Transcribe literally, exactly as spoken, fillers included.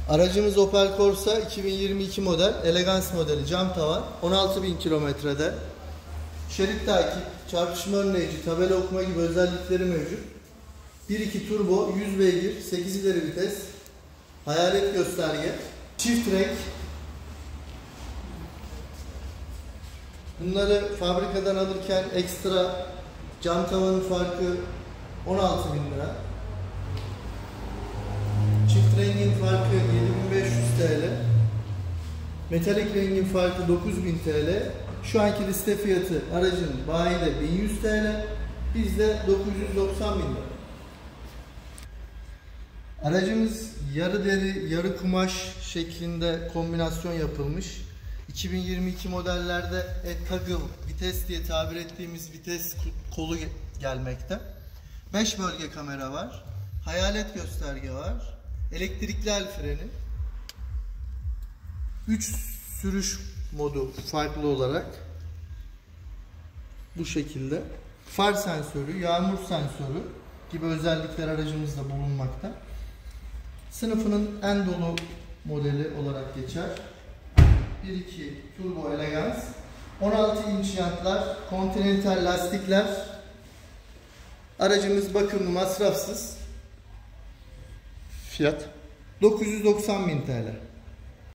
Aracımız Opel Corsa iki bin yirmi iki model, Elegance modeli, cam tavan, on altı bin kilometrede. Şerit takip, çarpışma önleyici, tabela okuma gibi özellikleri mevcut. bir iki turbo, yüz beygir, sekiz ileri vites, hayalet gösterge, çift renk. Bunları fabrikadan alırken ekstra cam tavanın farkı on altı bin lira. Çift rengin farkı yedi bin beş yüz TL. Metalik rengin farkı dokuz bin TL. Şu anki liste fiyatı aracın bayide bin yüz TL. Bizde dokuz yüz doksan bin lira. Aracımız yarı deri, yarı kumaş şeklinde kombinasyon yapılmış. iki bin yirmi iki modellerde e-toggle vites diye tabir ettiğimiz vites kolu gelmekte. beş bölge kamera var. Hayalet gösterge var. Elektrikli el freni. üç sürüş modu farklı olarak bu şekilde. Far sensörü, yağmur sensörü gibi özellikler aracımızda bulunmakta. Sınıfının en dolu modeli olarak geçer. bir iki Turbo Elegance. on altı inç jantlar, Continental lastikler. Aracımız bakımlı, masrafsız. Fiyat dokuz yüz doksan bin TL.